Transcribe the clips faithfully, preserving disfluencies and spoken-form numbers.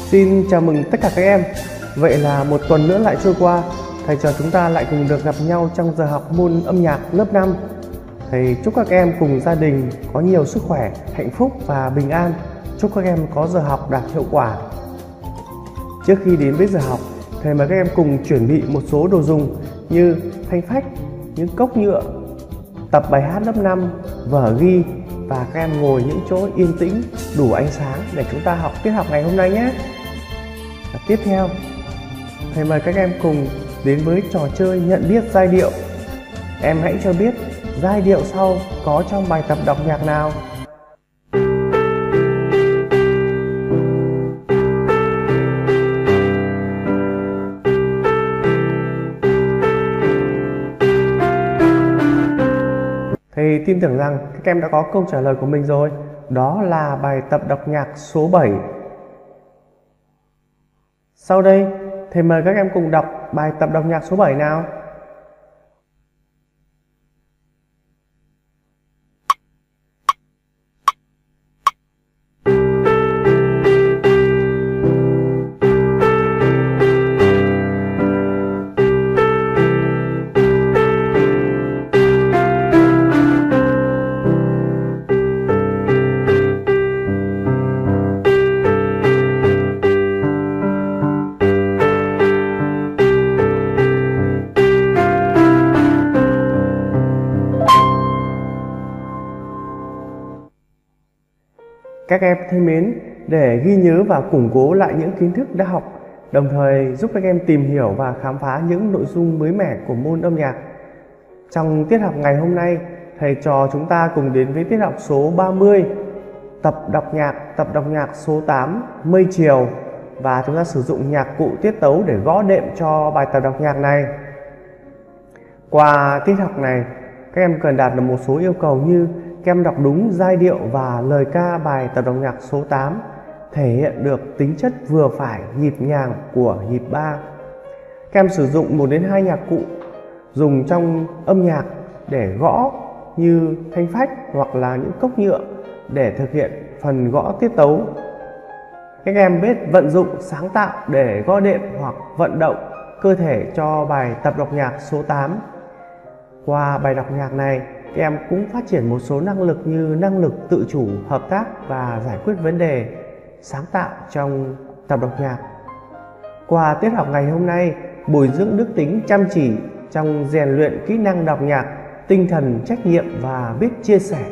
Xin chào mừng tất cả các em. Vậy là một tuần nữa lại trôi qua, thầy trò chúng ta lại cùng được gặp nhau trong giờ học môn âm nhạc lớp năm. Thầy chúc các em cùng gia đình có nhiều sức khỏe, hạnh phúc và bình an. Chúc các em có giờ học đạt hiệu quả. Trước khi đến với giờ học, thầy mời các em cùng chuẩn bị một số đồ dùng như thanh phách, những cốc nhựa, tập bài hát lớp năm, vở ghi và các em ngồi những chỗ yên tĩnh, đủ ánh sáng để chúng ta học tiết học ngày hôm nay nhé. Và tiếp theo, thầy mời các em cùng đến với trò chơi nhận biết giai điệu. Em hãy cho biết giai điệu sau có trong bài tập đọc nhạc nào. Thầy tin tưởng rằng các em đã có câu trả lời của mình rồi. Đó là bài tập đọc nhạc số bảy. Sau đây, thầy mời các em cùng đọc bài tập đọc nhạc số bảy nào. Các em thân mến, để ghi nhớ và củng cố lại những kiến thức đã học, đồng thời giúp các em tìm hiểu và khám phá những nội dung mới mẻ của môn âm nhạc. Trong tiết học ngày hôm nay, thầy trò chúng ta cùng đến với tiết học số ba mươi, tập đọc nhạc, tập đọc nhạc số tám, Mây Chiều, và chúng ta sử dụng nhạc cụ tiết tấu để gõ đệm cho bài tập đọc nhạc này. Qua tiết học này, các em cần đạt được một số yêu cầu như các em đọc đúng giai điệu và lời ca bài tập đọc nhạc số tám, thể hiện được tính chất vừa phải nhịp nhàng của nhịp ba. Các em sử dụng một đến hai nhạc cụ dùng trong âm nhạc để gõ như thanh phách hoặc là những cốc nhựa để thực hiện phần gõ tiết tấu. Các em biết vận dụng sáng tạo để gõ đệm hoặc vận động cơ thể cho bài tập đọc nhạc số tám. Qua bài đọc nhạc này, các em cũng phát triển một số năng lực như năng lực tự chủ, hợp tác và giải quyết vấn đề, sáng tạo trong tập đọc nhạc. Qua tiết học ngày hôm nay, bồi dưỡng đức tính chăm chỉ trong rèn luyện kỹ năng đọc nhạc, tinh thần trách nhiệm và biết chia sẻ.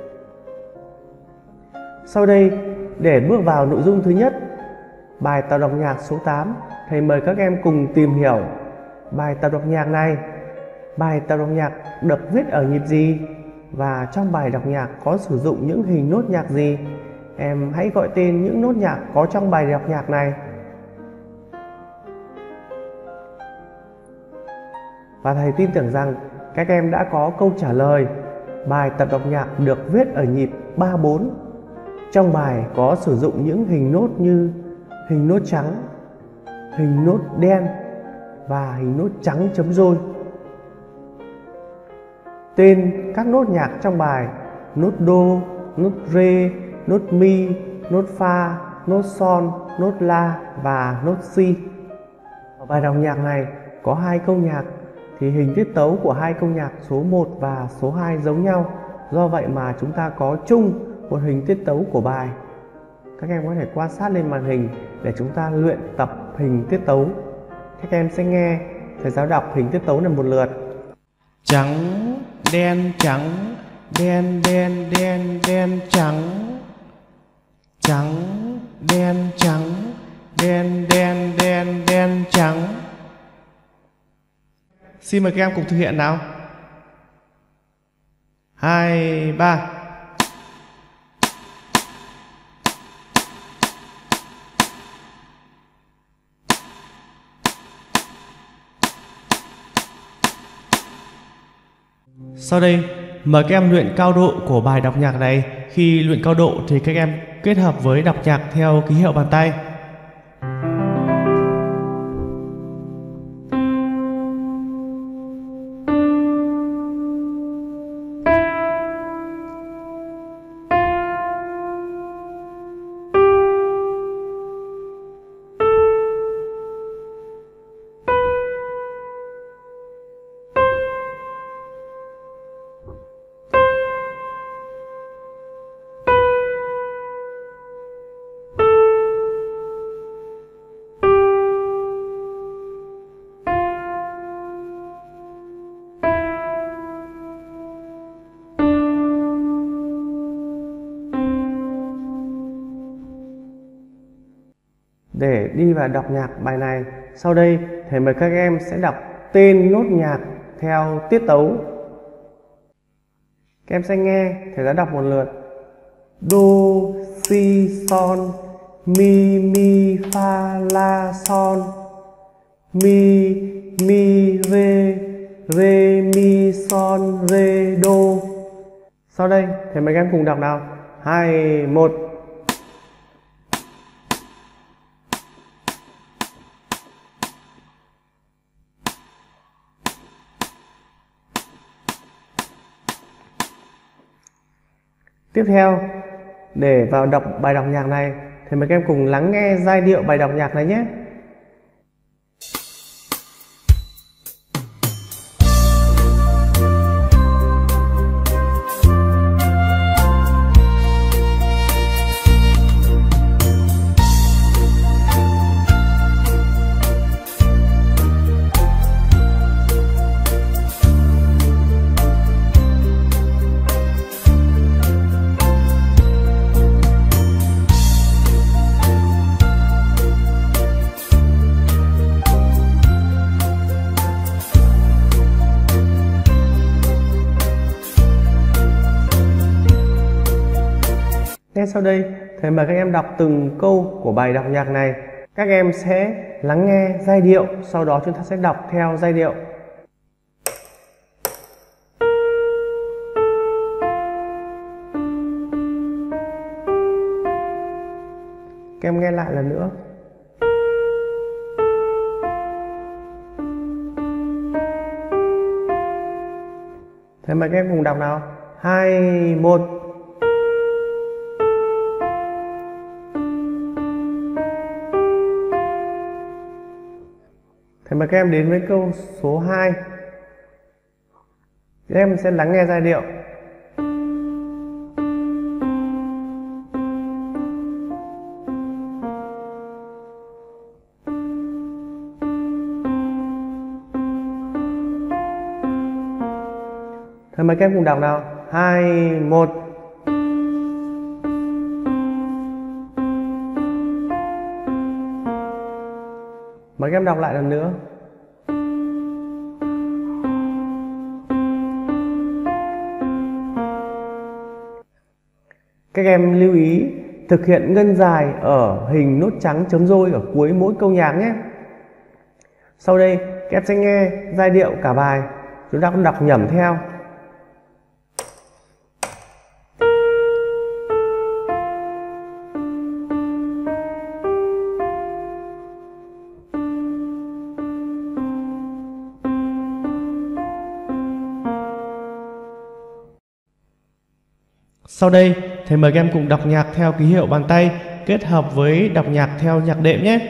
Sau đây, để bước vào nội dung thứ nhất, bài tập đọc nhạc số tám, thầy mời các em cùng tìm hiểu bài tập đọc nhạc này. Bài tập đọc nhạc được viết ở nhịp gì và trong bài đọc nhạc có sử dụng những hình nốt nhạc gì? Em hãy gọi tên những nốt nhạc có trong bài đọc nhạc này. Và thầy tin tưởng rằng các em đã có câu trả lời. Bài tập đọc nhạc được viết ở nhịp ba bốn. Trong bài có sử dụng những hình nốt như hình nốt trắng, hình nốt đen và hình nốt trắng chấm dôi. Tên các nốt nhạc trong bài: nốt đô, nốt rê, nốt mi, nốt pha, nốt son, nốt la và nốt si. Ở bài đọc nhạc này có hai câu nhạc, thì hình tiết tấu của hai câu nhạc số một và số hai giống nhau. Do vậy mà chúng ta có chung một hình tiết tấu của bài. Các em có thể quan sát lên màn hình để chúng ta luyện tập hình tiết tấu. Các em sẽ nghe thầy giáo đọc hình tiết tấu này một lượt. Trắng, đen, trắng, đen, đen, đen, đen, trắng. Trắng, đen, trắng, đen, đen, đen, đen, trắng. Xin mời các em cùng thực hiện nào. Hai, ba. Sau đây, mời các em luyện cao độ của bài đọc nhạc này. Khi luyện cao độ thì các em kết hợp với đọc nhạc theo ký hiệu bàn tay. để đi vào đọc nhạc bài này. Sau đây thầy mời các em sẽ đọc tên nốt nhạc theo tiết tấu. Các em sẽ nghe thầy đã đọc một lượt. Do, si, son, mi, mi, fa, la, son, mi, mi, re, re, mi, son, re, do. Sau đây thầy mời các em cùng đọc nào. Hai, một. Tiếp theo, để vào đọc bài đọc nhạc này, thì mời các em cùng lắng nghe giai điệu bài đọc nhạc này nhé. Ngay sau đây, thầy mời các em đọc từng câu của bài đọc nhạc này. Các em sẽ lắng nghe giai điệu, sau đó chúng ta sẽ đọc theo giai điệu. Các em nghe lại lần nữa. Thầy mời các em cùng đọc nào. Hai, một. Thầy mời các em đến với câu số hai. Các em sẽ lắng nghe giai điệu. Thầy mời các em cùng đọc nào. Hai, một. Mời các em đọc lại lần nữa. Các em lưu ý thực hiện ngân dài ở hình nốt trắng chấm dôi ở cuối mỗi câu nhạc nhé. Sau đây các em sẽ nghe giai điệu cả bài, chúng ta cũng đọc nhẩm theo. Sau đây, thầy mời các em cùng đọc nhạc theo ký hiệu bàn tay kết hợp với đọc nhạc theo nhạc đệm nhé.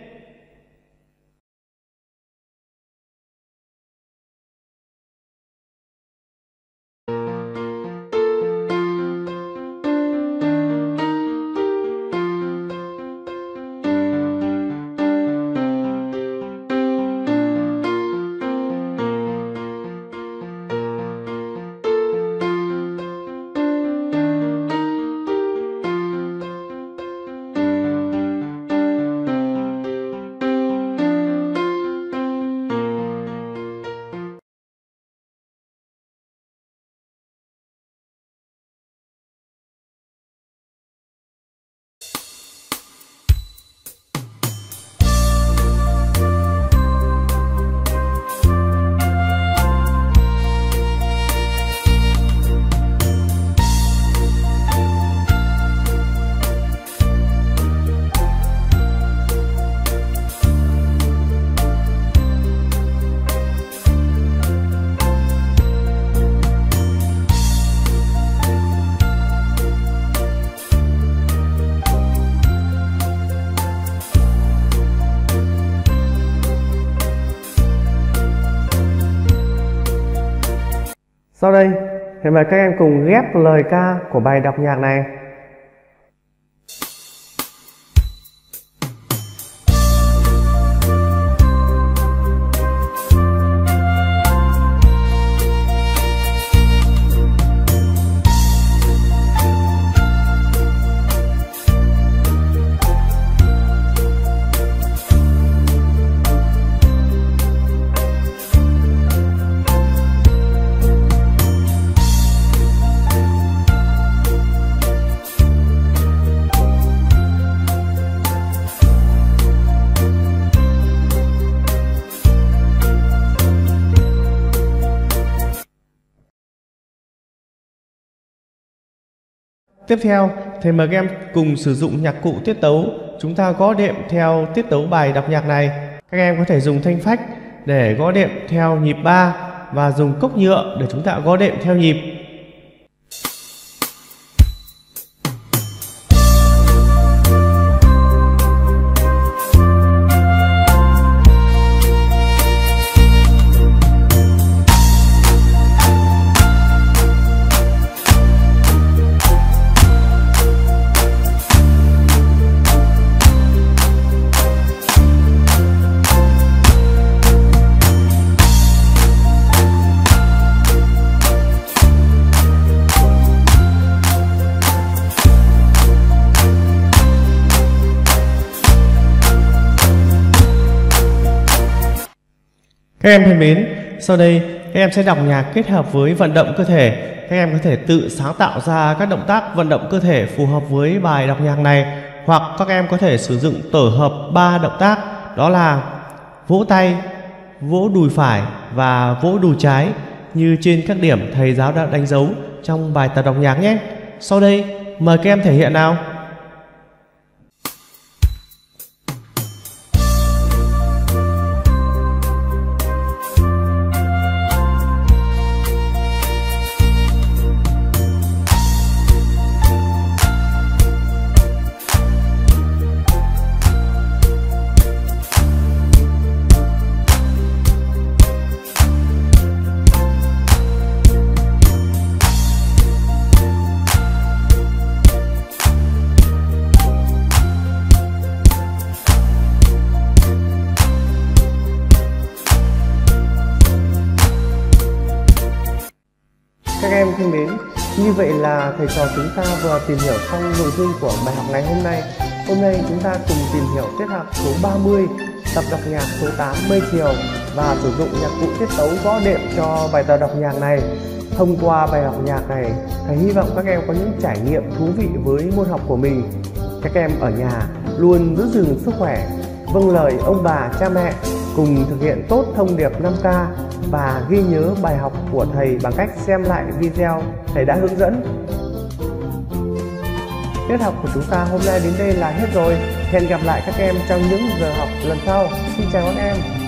Sau đây, thì mời các em cùng ghép lời ca của bài đọc nhạc này. Tiếp theo, thầy mời các em cùng sử dụng nhạc cụ tiết tấu, chúng ta gõ đệm theo tiết tấu bài đọc nhạc này. Các em có thể dùng thanh phách để gõ đệm theo nhịp ba và dùng cốc nhựa để chúng ta gõ đệm theo nhịp. Các em thân mến, sau đây các em sẽ đọc nhạc kết hợp với vận động cơ thể. Các em có thể tự sáng tạo ra các động tác vận động cơ thể phù hợp với bài đọc nhạc này, hoặc các em có thể sử dụng tổ hợp ba động tác, đó là vỗ tay, vỗ đùi phải và vỗ đùi trái như trên các điểm thầy giáo đã đánh dấu trong bài tập đọc nhạc nhé. Sau đây mời các em thể hiện nào. Các em thân mến, như vậy là thầy trò chúng ta vừa tìm hiểu xong nội dung của bài học ngày hôm nay. Hôm nay chúng ta cùng tìm hiểu tiết học số ba mươi, tập đọc nhạc số tám Mây Chiều và sử dụng nhạc cụ tiết tấu gõ đệm cho bài tập đọc nhạc này. Thông qua bài học nhạc này, thầy hy vọng các em có những trải nghiệm thú vị với môn học của mình. Các em ở nhà luôn giữ gìn sức khỏe, vâng lời ông bà cha mẹ, cùng thực hiện tốt thông điệp năm K và ghi nhớ bài học của thầy bằng cách xem lại video thầy đã hướng dẫn. Tiết học của chúng ta hôm nay đến đây là hết rồi. Hẹn gặp lại các em trong những giờ học lần sau. Xin chào các em.